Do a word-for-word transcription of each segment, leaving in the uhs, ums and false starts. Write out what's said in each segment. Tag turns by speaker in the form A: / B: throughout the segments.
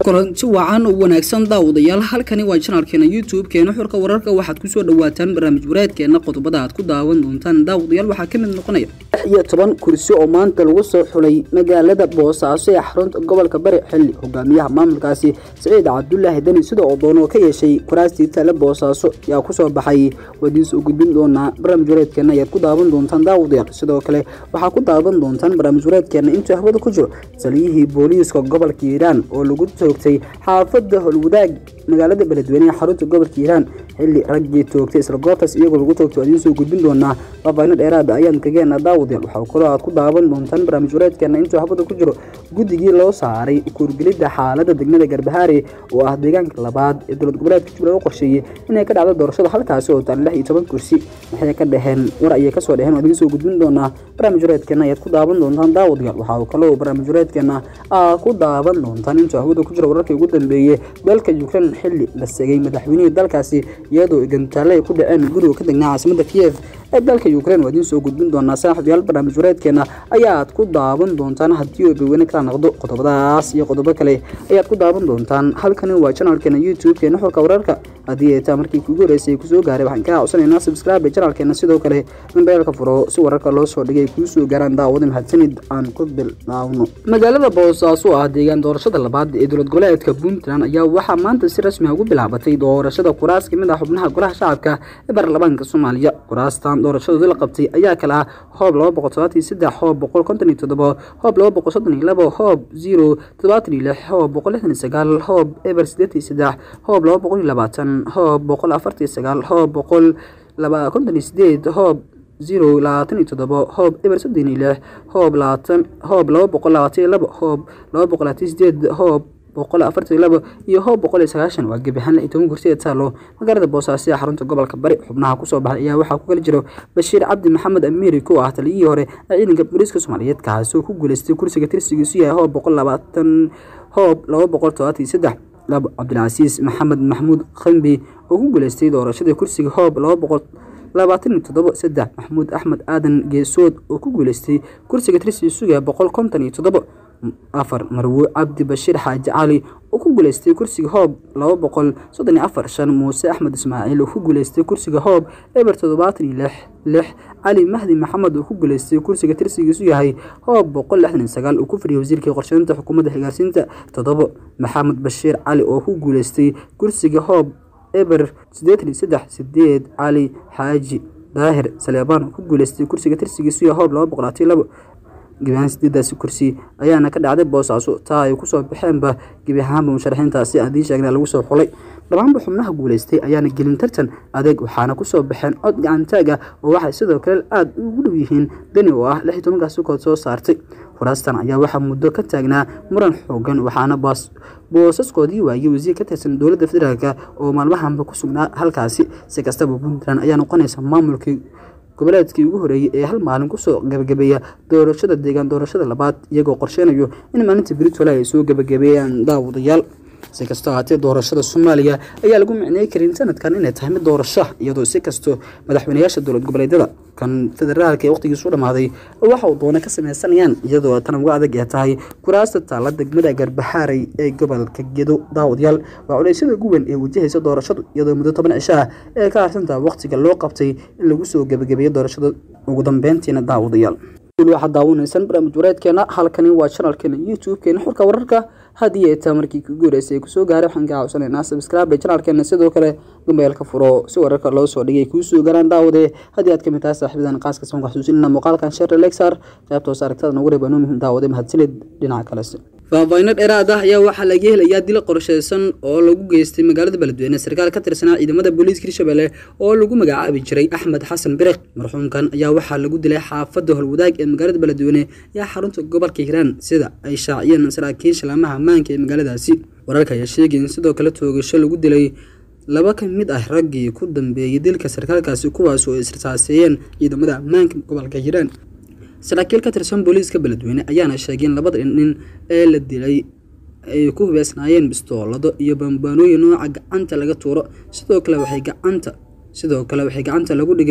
A: koronti wacan oo wanaagsan daawadayaal halkani waa channelkeena YouTube-keena xurka wararka waxaad ku soo dhawaataan barnaamij wareedkeena qodobada aad ku daawan doontaan daawadayaal waxa ka mid noqonaya lix iyo toban kursi oo maanta lagu soo xulay magaalada Boosaaso ee xarunta gobolka Bari xilli hogaamiyaha maamulkaasi Saciid Cabdullaahi Dani sida oo doono ka yeeshay kuraastii tala Boosaaso yaa ku soo baxay wadiis u gudbin doona barnaamij wareedkeena ayaad ku daawan doontaan daawadayaal sidoo kale waxa ku daawan doontaan barnaamij wareedkeena inta hawada ku jiro saliyihii booliiska gobolka Hiiraan oo lagu toogtay xaafadda Holwadaag magaalada Beledweyne xarunta gobolka Hiiraan xilli raggii toogtay isla goobtaas iyagoo lagu toogtay wadiin soo gudbin doona babayna dheeraad ayaan kageena daawadayaal waxa kale aad ku daawan doontaan barnaamij wareedkeena inta hawada ku jiro guddigii loo saaray kurgelida xaaladda degmada Garbahaare oo ah deegaanka labaad ee dowlad goboleedka Jubbaland oo qorsheeyay inay ka dhacdo doorashada halkaas oo tan lix iyo toban kursi waxay ka dhaheen war ay ka soo dhaheen wadiin soo gudbin doona barnaamij wareedkeena ayaad ku daawan doontaan daawadayaal waxa kale barnaamij wareedkeena aad ku daawan doontaan inta hawada ku jiro wararkii ugu dambeeyay dalka Ukraine xilli la sagay madaxweynaha dalkaasi iyadoo gantaale ku dhaceen guriga ka degnaa caasimadda Kiev ee dalka Ukraine wadiin soo gudbin doona saaxiibayaal barnaamij wareedkeena ayaad ku daawan doontaan haddii uu dadweyne kala noqdo qodobadaas iyo qodobo kale ayaad ku daawan doontaan halkani waa channelkeena YouTube-keena xulka wararka haddii ay taa markii kugu horeysay ku soo gaaray waxaan ka codsanaynaa subscribe channelkeena sidoo kale mobilka furo si wararka loo soo dhigay ku soo gaaraan daawada mahadsanid aan ku bilaawno magaalada Boosaaso ah deegaan doorashada labaad ee dowlad goboleedka Puntland ayaa waxa maanta si rasmi ah ugu bilaabatay doorashada kuraas ka mid ah xubnaha golaha shacabka ee baarlamaanka Soomaaliya kuraastan doorashada la qabtay ayaa kala ah hoob laba boqol toban iyo saddex hoob boqol konton iyo toddoba hoob laba boqol soddon iyo laba hoob zero toban iyo lix hoob boqol lixdan iyo sagaal hoob eber siddeed iyo saddex hoob laba boqol iyo labaatan hoob boqol afar iyo sagaal hoob boqol laba konton iyo siddeed hoob zero labaatan iyo toddoba hoob eber soddon iyo lix hoob labaatan hoob laba boqol labaatan iyo laba hoob laba boqol labaatan iyo siddeed hoob boqol afar iyo laba iyo hoob boqol iyo sagaashan waa gabahan lix iyo toban kursi ee taalo magaalada Boosaaso ee xarunta gobolka Bari xubnaha ku soo baxay ayaa waxa ku kala jiro Bashiir Cabdi Maxamed Amiiri oo ah taliyihii hore ee ciidanka booliiska Soomaaliyeed kaas oo ku guuleystay kursiga tirsigiisu yahay hoob boqol labaatan hoob laba boqol toban iyo saddex laba Cabdilcasiis Maxamed Maxmuud Khambi oo ku guuleystay doorashada kursiga hoob laba boqol labaatan iyo toddoba saddex Maxmuud Axmed Aadan Geesood oo ku guuleystay kursiga tirsigiisu yahay boqol konton iyo toddoba afar Marwo Cabdi Bashiir Xaaji Cali oo ku guuleystay kursiga hoob laba boqol soddon iyo afar shan Muuse Axmed Ismaaciil oo ku guuleystay kursiga hoob eber toddobaatan iyo lix lix Cali Mahdi Maxamed oo ku guuleystay kursiga tirsigiisu yahay hoob boqol lixdan iyo sagaal oo ku fadhiyay wasiirka qorsheynta xukuumadda xilgaarsiinta toddoba Maxamed Bashiir Cali oo ku guuleystay kursiga hoob eber siddeed iyo saddex siddeed Cali Xaaji Daahir Saleebaan oo ku guuleystay kursiga tirsigiisu yahay hoob laba boqol iyo laba gabaan sideedaas kursi ayaana ka dhacday Boosaaso taa ay ku soo baxeenba gabi ahaanba musharaxiintaasi hadii sheegna lagu soo xulay dhammaan xubnaha guuleystay ayaana gelin tartan adeeg waxaana ku soo baxeen cod gacantaaga oo waxay sidoo kale aad ugu dhow yihiin Dani oo ah lix iyo toban kaas oo soo saartay kuraastan ayaa waxa muddo ka taagnaa muran xoogan waxaana baas boosaskoodii waayay wasiir ka tirsan dowladda federaalka oo maalmahanba ku sugnaa halkaasi si kastaba Puntland ayaa noqonaysa maamulkii goboleedkii ugu horeeyay ee hal maalin ku soo gabagabeeya doorashada deegaan doorashada labaad iyagoo qorsheenayo in maalinta Britol ay soo gabagabeeyaan daawadayaal si kastoo haatee doorashada Soomaaliya ayaa lagu micneeyay karin sanadkan inay tahay mid doorasho iyadoo si kastoo madaxweynayaasha dowlad goboleedyada kan federaalka ee waqtigiisu dhamaaday waxa uu doona ka sameeysanayaan iyadoo tan ugu adag ay tahay kuraasta taala degmada Garbahaare ee gobolka Gedo daawadayaal waa culaysyada ugu weyn ee wajahaysa doorashadu iyadoo muddo toban cisho ah ee ka harsantaa waqtiga loo qabtay in lagu soo gabagabeeyo doorashada ugu dambeyntiina daawadayaal waxaad daawanaysan barnaamij wareedkeena halkani waa channelkeena YouTube-keena xurka wararka haddii ay taa markii kugu horeysay ku soo gaaray waxaan ka codsanaynaa subscribe channelkeena sidoo kale mobilka furo si wararka loo soo dhigay ku soo gaaraan daawade haddii aad ka mid tahay saaxiibadan qaaska soo xasuusinna muuqaalkan share like sar qaybta hoos aragtada nagu reebano muhiim daawade mahadsanid dhinaca kale faahfaahin dheeraad ah ayaa waxaa laga helayaa dil qorsheysan oo lagu geystay magaalada Beledweyne sarkaal ka tirsanaa ciidamada booliiska Hirshabelle oo lagu magacaabi jiray Axmed Xasan Biriq marxuumkan ayaa waxaa lagu dilay xaafadda Holwadaag ee magaalada Beledweyne ee xarunta gobolka Hiiraan sida ay shaaciyeen saraakiisha laamaha ammaanka ee magaaladaasi wararka ayaa sheegay in sidoo kale toogasho lagu dilay laba ka mid ah raggii ku dambeeyay dilka sarkaalkaasi kuwaas oo israasaaseen ciidamada ammaanka gobolka Hiiraan saraakiil ka tirsan booliiska Beledweyne ayaana sheegay in labada nin ee la dilay ay ku hubeysnaayeen bistoolado iyo bambaanooyin nooca gacanta laga tuuro sidoo kale waxay gacanta sidoo kale waxay gacanta lagu dhigay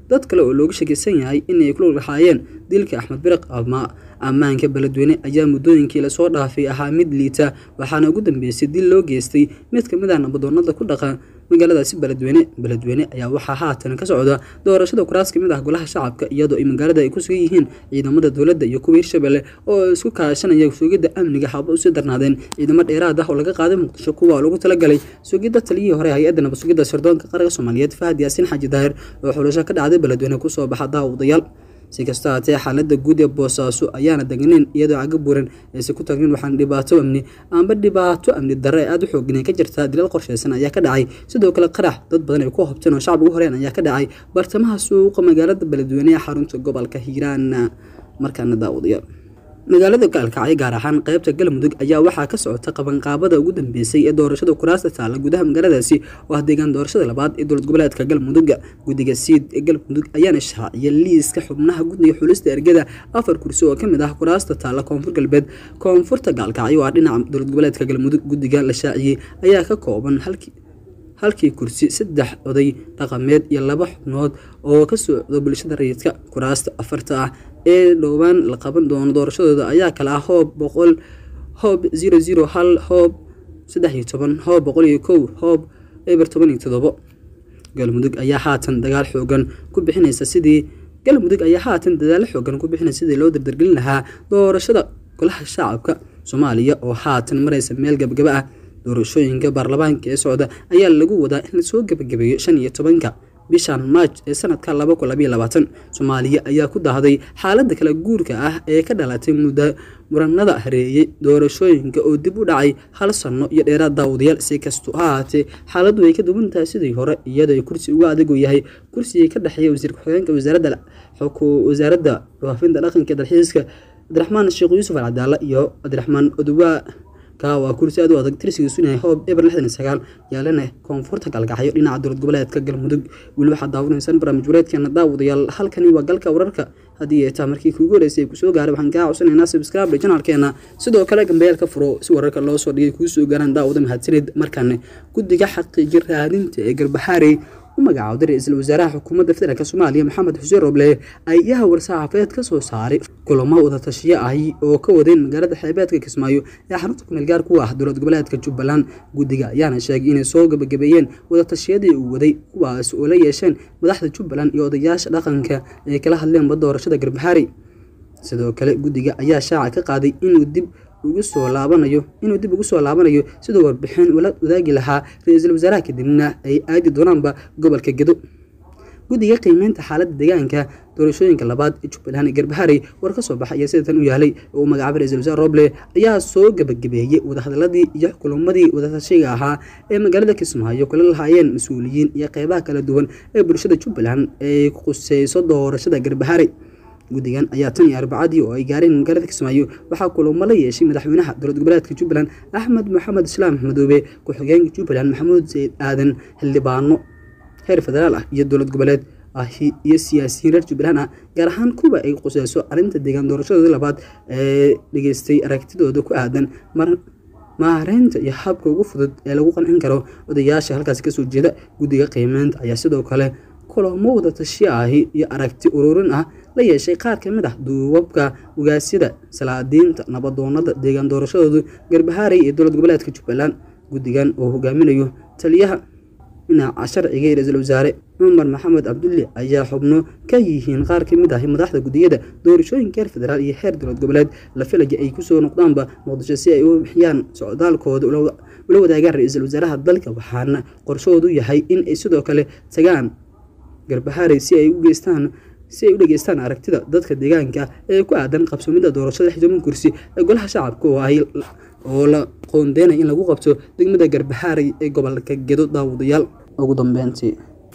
A: dad kale oo looga shakisan yahay inay ku lug lahaayeen dilka Axmed Biriq ama ammaanka beledweyne ayaa muddooyinkii la soo dhaafay ahaa mid liita waxaana ugu dambeysay dil loo geystay mid ka mid ah nabadoonnada ku dhaqan magaaladaasi beledweyne beledweyne ayaa waxaa haatan ka socda doorashada kuraas ka mid ah golaha shacabka iyadoo magaalada ay ku sugan yihiin ciidamada dowladda iyo kuwa Hirshabelle oo isku kaashanaya sugidda amniga haba u soo darnaadeen ciidamo dheeraad ah oo laga qaaday Muqdisho kuwa lagu talagalay sugidda taliyihii hore hay'adda nabad sugidda sirdoonka qaranka Soomaaliyeed Fahad Yaasin Xaaji Daahir oo xulasho ka dhacday beledweyne ku soo baxa daawadayaal si kasta ha ahaatee xaaladda guud ee Boosaaso ayaana deganayn iyadoo caga buuran ee si ku tagin waxaan dhibaato amni amba dhibaato amni darre aad u xooggan ka jirta dilal qorsheysan ayaa ka dhacay sidoo kale qarax dad badan ay ku hobteen oo shacab ugu horeen ayaa ka dhacay bartamaha suuqa magaalada beledweyne ee xarunta gobolka Hiiraan markaana daawadayaal magaalada Gaalkacyo gaar ahaan qaybta Galmudug ayaa waxaa ka socota qabanqaabada ugu dambeysay ee doorashada kuraasta taala gudaha magaaladaasi oo deegaan doorashada labaad ee dowlad goboleedka Galmudug gudiga siid ee Galmudug ayaana shaaciyay liiska xubnaha guddiga xulista ergada afar kursi oo kamid ah kuraasta taala koonfur galbeed koonfurta Gaalkacyo waa dhinaca dowlad goboleedka Galmudug gudiga la shaaciyay ayaa ka kooban halkii halkii kursi saddex oday dhaqameed iyo laba xubnood oo ka socda bulshada rayidka kuraasta afarta ah ee dhowaan la qaban doono doorashadooda ayaa kala ah hoob boqol hoob zero zero hal hoob saddex iyo toban hoob boqol iyo kow hoob eber toban iyo toddoba Galmudug ayaa haatan dagaal xoogan ku bixinaysa sidii Galmudug ayaa haatan dadaal xoogan ku bixinaysa sidii loo dardargelin lahaa doorashada golaha shacabka Soomaaliya oo haatan maraysa meel gabagaba ah doorashooyinka baarlamaanka ee socda ayaa lagu wadaa in la soo gabagabeeyo shan iyo tobanka bishan March ee sanadka laba kun iyo labaatan Soomaaliya ayaa ku dahday xaaladda kala guurka ah ee ka dhalatay muddo muranada hareeyay doorashooyinka oo dib u dhacay hal sano iyo dheeraad daawadayaal si kasto ahaatee xaaladdu way ka duwan tahay sidii hore iyadoo kursi uga adag yahay kursiga ka dhaxeeya wasiirka xogeenka wasaaradda xukuumadda wasaaradda waafinta dhaqanka dalxiiska Abdiraxmaan Sheekh Yuusuf Al-Cadaala iyo Abdiraxmaan Oduwa ka waa kursi aad u adag tirsigiisu inay hoob eber lixdan iyo sagaal yaalana koonfurta Gaalkacyo dhinaca dowlad goboleedka Galmudug wali waxa daawanaysan barnaamij wareedkeena daawadayaal halkani waa galka wararka hadii ay tahay markii kuugu horeysay ku soo gaaray waxaan ka codsanaynaa subscribe channelkeena sidoo kale gambeelka furo si wararka loo soo dhigay ku soo gaaraan daawada mahadsanid markaan guddiga xaqiijin raadinta ee Garbaxaari magacaawday ra'iisul wasaaraha xukuumadda federaalka Soomaaliya Maxamed Xuseen Roble ayaa war-saxaafadeed ka soo saaray kulamo wada tashiye ah oo ka wadeen magaalada xeebeedka Kismaayo ee xarunta ku meel gaar ku ah dowlad goboleedka Jubbaland gudiga ayaana sheegay inay soo gabagabeeyeen wada tashiyadii uu waday kuwaas oo la yeesheen madaxda Jubbaland iyo odayaasha dhaqanka ee kala hadleen doorashada Garbaxaari sidoo kale gudiga ayaa shaaca ka qaaday inuu dib ugu soo laabanayo inuu dib ugu soo laabanayo sidoo warbixin wadaagi lahaa ra'iisul wasaaraha kadibna ay aadi doonaanba gobolka Gedo gudiga qiimeynta xaaladda deegaanka doorashooyinka labaad ee Jubbaland Garbaxaari war ka soo baxay sidaan u yahay oo magacaabay ra'iisul wasaare Roble ayaa soo gabagabeeyay wada hadaladii iyo kulamadii wada tashiga ahaa ee magaalada Kismaayo kula lahaayeen mas'uuliyiin iyo qaybaha kala duwan ee bulshada Jubbaland ee ku qusayso doorashada Garbaxaari gudigan ayaa tan iyo arbacadii oo ay gaareen magaalada Kismaayo waxa kulamo la yeeshay madaxweynaha dowlad goboleedka Jubbaland Axmed Maxamed Islaam Madoobe ku xigeenka Jubbaland Maxamuud Said Aadan xildhibaano heer federaal ah iyo dowlad goboleed ah iyo siyaasiyiin reer Jubbaland ah gaar ahaan kuwa ay qusayso arrinta deegaan doorashada labaad ee dhageystay aragtidooda ku aadan mar maareynta iyo habka ugu fudud ee lagu qancin karo odayaasha halkaas ka soo jeeda gudiga qiimeynta ayaa sidoo kale kulamo wada tashiye ah iyo aragti ururin ah la yeeshay qaar ka mid ah duubabka ugaasyada salaadiinta nabadoonnada deegaan doorashadooda Garbaxaari ee dowlad goboleedka Jubbaland gudigan oo hogaaminayo taliyaha dhinaca sharciga ra'iisul wasaare Umar Maxamed Cabdulle ayaa xubno ka yihiin qaar ka mid ah madaxda gudiyada doorashooyinka federaal iyo heer dowlad goboleed la filayo ay ku soo noqdaanba Muqdisho si ay u bixiyaan socdaalkooda ula wadaagaan ra'iisul wasaaraha dalka waxaana qorshoodu yahay in ay sidoo kale tagaan Garbaxaari si ay u geystaan si ay u dhageystaan aragtida dadka deegaanka ee ku aadan qabsoomida doorashada xildhibaan kursi ee golaha shacabka oo ay oo la qoondeynay in lagu qabto degmada Garbaxaari ee gobolka Gedo daawadayaal ugu dambeyntii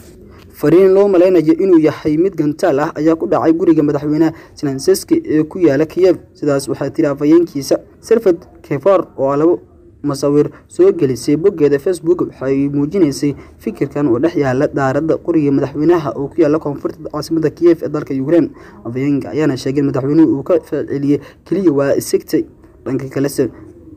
A: fariin loo maleynayo inuu yahay mid gantaal ah ayaa ku dhacay guriga madaxweynaha Zelensky ee ku yaala Kiev sidaas waxaa tiri afayeenkiisa Serfad Kefor oo labo masawir soo gelisay boggeeda Facebook waxay muujinaysay fikirkan oo dhex yaala daaradda qoriga madaxweynaha oo ku yaala koonfurta caasimadda Kiev ee dalka Ukraine afayeenka ayaana sheegay madaxweynuhu uu ka ficiliyay kaliya waa isagtay dhanka kale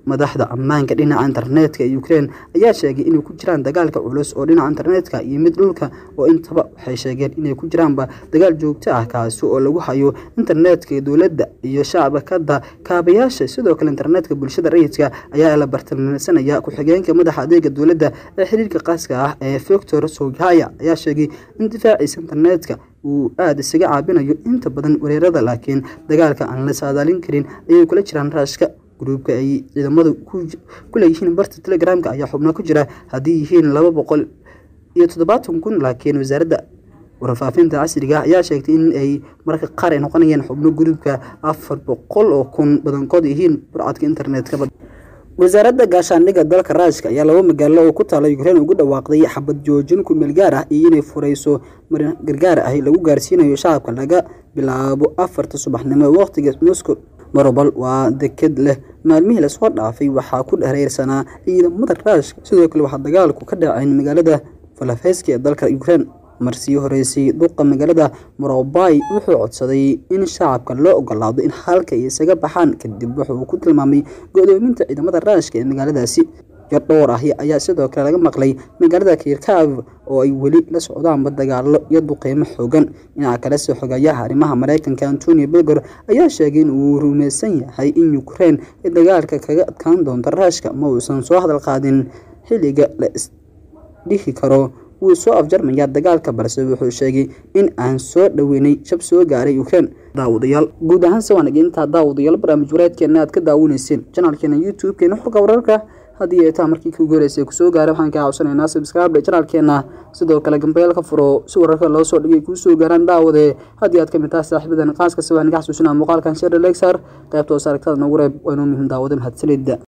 A: madaxda ammaanka dhinaca internetka ee Ukraine ayaa sheegay inay ku jiraan dagaalka culus oo dhinaca internetka iyo mid dhulka oo intaba waxay sheegeen inay ku jiraanba dagaal joogto ah kaasi oo lagu hayo internetka dowladda iyo shacabka kaabayaasha sidoo kale internetka bulshada rayidka ayaa la bartilmaameedsanaya ku xigeenka madaxa adeega dowladda ee xiriirka qaaska ah ee Victor Sogaya ayaa sheegay in difaaciisa internetka uu aad isaga caabinayo inta badan weerarada laakiin dagaalka aan la saadaalin karin ayay kula jiraan raashka gruubka ay ciidamadu ku leeyihiin barta Telegram-ka ayaa xubno ku jira haddii yihiin laba boqol iyo toddobaatan kun laakiin wasaaradda warfaafinta casriga ayaa sheegtay in ay marka qaar ay noqonayaan xubno gruubka afar boqol oo kun badankood yihiin burcadka internetka. wasaaradda gaashaandhigga dalka Ruushka ayaa laba magaalo oo ku taala Ukraine ugu dhawaaqday xabad joojin ku meel gaar ah iyo inay fureyso marin gargaar ah lagu gaarsiinayo shacabka laga bilaabo afarta subaxnimo waqtiga Moscow. Mariupol waa deked leh maalmihii la soo dhaafay waxaa ku dhereersanaa ciidamada Ruushka sidoo kale waxaa dagaalku ka dhacay magaalada Volnovsk ee dalka Ukraine. marsii horeysay duqa magaalada Mariupol wuxuu codsaday in shacabka loo ogolaado in halka ay isaga baxaan kadib wuxuu ku tilmaamay go'doominta ciidamada Ruushka ee magaaladaasi. yar dhowr ah ayaa sidoo kale laga maqlay magaalada Kharkiv oo ay weli la socdaan dagaallo iyo duqeymo xooggan. dhinaca kale soo xogayaha arrimaha Mareykanka Anthony Blinken ayaa sheegay in uu rumaysan yahay in Ukraine ay dagaalka kaga adkaan doonto Ruushka ma uusan soo hadal qaadin xilliga la isdhihi karo wuu soo afjarmaya dagaalka balse wuxuu sheegay in aan soo dhaweynay shab soo gaaray Ukraine. daawadayaal guud ahaan sawaanag inta daawadayaal barnaamij wareedkeena aad ka daawaneyseen channelkeena YouTube-keena xulka wararka haddii ay taa markii ku guuleysay ku soo gaaray waxaan ka caawisanayna subscribe channelkeena sidoo kale gambeelka furo si wararka loo soo dhigay ku soo gaaraan daawade haddii aad ka mid tahay saaxiibadan qaaska sawaanag xasuusina muuqaalkan share like sar qaybta oo saaragtada nagu reeb waa inuu muhiim daawada mahadsanid.